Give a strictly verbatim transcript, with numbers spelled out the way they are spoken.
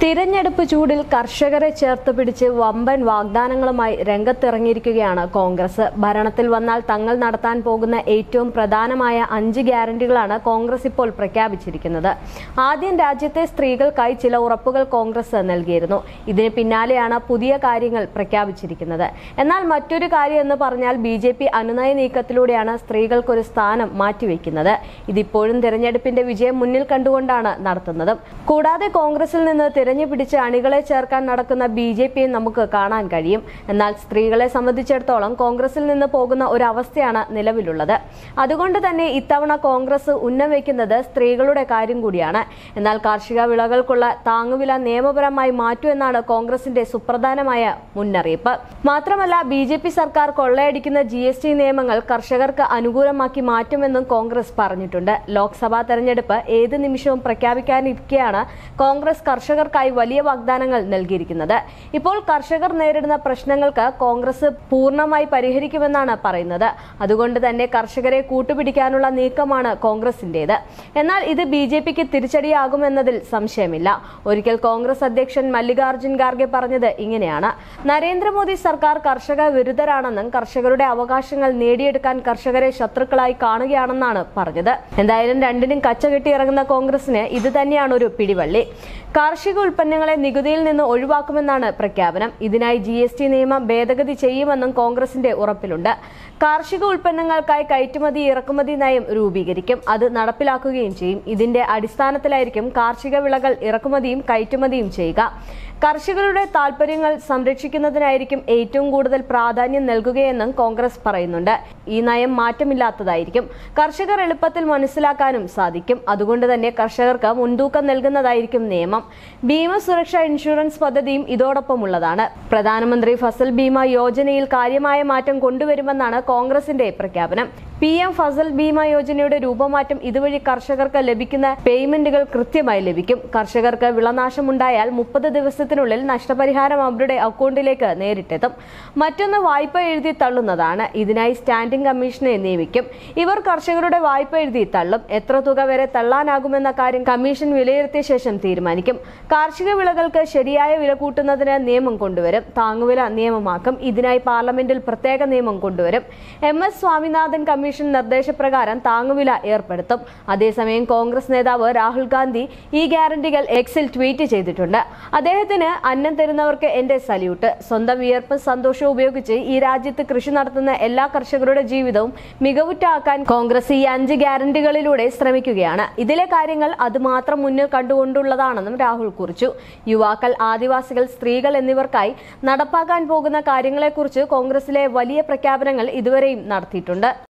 തിരഞ്ഞെടുപ്പ് ചൂടിൽ കർഷകരെ ചേർത്ത് പിടിച്ച് വമ്പൻ വാഗ്ദാനങ്ങളുമായി രംഗത്തിറങ്ങിയിരിക്കുകയാണ് കോൺഗ്രസ്. ഭരണത്തിൽ വന്നാൽ തങ്ങൾ നടത്താൻ പോകുന്ന ഏറ്റവും പ്രധാനമായ അഞ്ച് ഗ്യാരണ്ടികളാണ് കോൺഗ്രസ് ഇപ്പോൾ പ്രഖ്യാപിച്ചിരിക്കുന്നത്. ആദ്യം രാജ്യത്തെ സ്ത്രീകൾക്കായി ചില ഉറപ്പുകൾ കോൺഗ്രസ് നൽകിയിരുന്നു. ഇതിന് പിന്നാലെയാണ് പുതിയ കാര്യങ്ങൾ പ്രഖ്യാപിച്ചിരിക്കുന്നത്. എന്നാൽ മറ്റൊരു കാര്യം എന്ന് പറഞ്ഞാൽ ബി ജെ പി അനുനയ നീക്കത്തിലൂടെയാണ് സ്ത്രീകൾക്കൊരു സ്ഥാനം മാറ്റിവെക്കുന്നത്. ഇതിപ്പോഴും തിരഞ്ഞെടുപ്പിന്റെ വിജയം മുന്നിൽ കണ്ടുകൊണ്ടാണ് നടത്തുന്നത്. കൂടാതെ കോൺഗ്രസിൽ നിന്ന് തിരഞ്ഞു പിടിച്ച് അണികളെ ചേർക്കാൻ നടക്കുന്ന ബി ജെ പിയെ നമുക്ക് കാണാൻ കഴിയും. എന്നാൽ സ്ത്രീകളെ സംബന്ധിച്ചിടത്തോളം കോൺഗ്രസിൽ നിന്ന് പോകുന്ന ഒരു അവസ്ഥയാണ് നിലവിലുള്ളത്. അതുകൊണ്ട് തന്നെ ഇത്തവണ കോൺഗ്രസ് ഉന്നം വയ്ക്കുന്നത് സ്ത്രീകളുടെ കാര്യം കൂടിയാണ്. എന്നാൽ കാർഷിക വിളകൾക്കുള്ള താങ്ങുവില നിയമപരമായി മാറ്റുമെന്നാണ് കോൺഗ്രസിന്റെ സുപ്രധാനമായ മുന്നറിയിപ്പ്. മാത്രമല്ല ബി ജെ പി സർക്കാർ കൊള്ളയടിക്കുന്ന ജി എസ് ടി നിയമങ്ങൾ കർഷകർക്ക് അനുകൂലമാക്കി മാറ്റുമെന്നും കോൺഗ്രസ് പറഞ്ഞിട്ടുണ്ട്. ലോക്സഭാ തെരഞ്ഞെടുപ്പ് ഏത് നിമിഷവും പ്രഖ്യാപിക്കാനിരിക്കെയാണ് കോൺഗ്രസ് കർഷകർക്കായി വലിയ വാഗ്ദാനങ്ങൾ നൽകിയിരിക്കുന്നത്. ഇപ്പോൾ കർഷകർ നേരിടുന്ന പ്രശ്നങ്ങൾക്ക് കോൺഗ്രസ് പൂർണ്ണമായി പരിഹരിക്കുമെന്നാണ് പറയുന്നത്. അതുകൊണ്ട് തന്നെ കർഷകരെ കൂട്ടുപിടിക്കാനുള്ള നീക്കമാണ് കോൺഗ്രസിന്റേത്. എന്നാൽ ഇത് ബി ജെ പിക്ക് തിരിച്ചടിയാകുമെന്നതിൽ സംശയമില്ല. ഒരിക്കൽ കോൺഗ്രസ് അധ്യക്ഷൻ മല്ലികാർജുൻ ഖാർഗെ പറഞ്ഞത് ഇങ്ങനെയാണ്: നരേന്ദ്രമോദി സർക്കാർ കർഷക വിരുദ്ധരാണെന്നും കർഷകരുടെ അവകാശങ്ങൾ നേടിയെടുക്കാൻ കർഷകരെ ശത്രുക്കളായി കാണുകയാണെന്നാണ് പറഞ്ഞത്. എന്തായാലും രണ്ടിനും കച്ചകെട്ടി ഇറങ്ങുന്ന കോൺഗ്രസിന് ഇത് തന്നെയാണ് ഒരു പിടിവള്ളി. കാർഷിക ഉൽപ്പന്നങ്ങളെ നികുതിയിൽ നിന്ന് ഒഴിവാക്കുമെന്നാണ് പ്രഖ്യാപനം. ഇതിനായി ജി എസ് ടി നിയമം ഭേദഗതി ചെയ്യുമെന്നും കോൺഗ്രസിന്റെ ഉറപ്പിലുണ്ട്. കാർഷിക ഉൽപ്പന്നങ്ങൾക്കായി കയറ്റുമതി ഇറക്കുമതി നയം രൂപീകരിക്കും. അത് നടപ്പിലാക്കുകയും ചെയ്യും. ഇതിന്റെ അടിസ്ഥാനത്തിലായിരിക്കും കാർഷിക വിളകൾ ഇറക്കുമതിയും കയറ്റുമതിയും ചെയ്യുക. കർഷകരുടെ താൽപര്യങ്ങൾ സംരക്ഷിക്കുന്നതിനായിരിക്കും ഏറ്റവും കൂടുതൽ പ്രാധാന്യം നൽകുകയെന്നും കോൺഗ്രസ് പറയുന്നുണ്ട്. ഈ നയം മാറ്റമില്ലാത്തതായിരിക്കും. കർഷകർ എളുപ്പത്തിൽ മനസ്സിലാക്കാനും സാധിക്കും. അതുകൊണ്ട് തന്നെ കർഷകർക്ക് മുൻതൂക്കം നൽകുന്നതായിരിക്കും നിയമം. ഭീമ സുരക്ഷാ ഇൻഷുറൻസ് പദ്ധതിയും ഇതോടൊപ്പമുള്ളതാണ്. പ്രധാനമന്ത്രി ഫസൽ ബീമ യോജനയിൽ കാര്യമായ മാറ്റം കൊണ്ടുവരുമെന്നാണ് കോൺഗ്രസിന്റെ പ്രഖ്യാപനം. പി എം ഫസൽ ബീമ യോജനയുടെ രൂപമാറ്റം ഇതുവഴി കർഷകർക്ക് ലഭിക്കുന്ന പേയ്മെന്റുകൾ കൃത്യമായി ലഭിക്കും. കർഷകർക്ക് വിളനാശമുണ്ടായാൽ മുപ്പത് ദിവസത്തിനുള്ളിൽ നഷ്ടപരിഹാരം അവരുടെ അക്കൗണ്ടിലേക്ക് നേരിട്ടെത്തും. മറ്റൊന്ന് വായ്പ എഴുതി തള്ളുന്നതാണ്. ഇതിനായി സ്റ്റാൻഡിംഗ് കമ്മീഷനെ നിയമിക്കും. ഇവർ കർഷകരുടെ വായ്പ എഴുതി തള്ളും. എത്ര തുക വരെ തള്ളാനാകുമെന്ന കാര്യം കമ്മീഷൻ വിലയിരുത്തിയ ശേഷം തീരുമാനിക്കും. കാർഷിക വിളകൾക്ക് ശരിയായ വില കൂട്ടുന്നതിന് നിയമം കൊണ്ടുവരും. താങ്ങുവില നിയമമാക്കും. ഇതിനായി പാർലമെന്റിൽ പ്രത്യേക നിയമം കൊണ്ടുവരും. എം എസ് സ്വാമിനാഥൻ കമ്മീഷൻ നിർദ്ദേശപ്രകാരം താങ്ങുവില ഏർപ്പെടുത്തും. അതേസമയം കോൺഗ്രസ് നേതാവ് രാഹുൽ ഗാന്ധി ഈ ഗ്യാരണ്ടികൾ എക്സിൽ ട്വീറ്റ് ചെയ്തിട്ടുണ്ട്. അദ്ദേഹത്തിന് അന്നം തരുന്നവർക്ക് എന്റെ സല്യൂട്ട്. സ്വന്തം വിയർപ്പ് സന്തോഷവും ഉപയോഗിച്ച് ഈ രാജ്യത്ത് കൃഷി നടത്തുന്ന എല്ലാ കർഷകരുടെ ജീവിതവും മികവുറ്റാക്കാൻ കോൺഗ്രസ് ഈ അഞ്ച് ഗ്യാരണ്ടികളിലൂടെ ശ്രമിക്കുകയാണ്. ഇതിലെ കാര്യങ്ങൾ അതുമാത്രം മുന്നിൽ കണ്ടുകൊണ്ടുള്ളതാണെന്നും രാഹുൽ കുറിച്ചു. യുവാക്കൾ, ആദിവാസികൾ, സ്ത്രീകൾ എന്നിവർക്കായി നടപ്പാക്കാൻ പോകുന്ന കാര്യങ്ങളെക്കുറിച്ച് കോൺഗ്രസിലെ വലിയ പ്രഖ്യാപനങ്ങൾ ഇതുവരെയും നടത്തിയിട്ടുണ്ട്.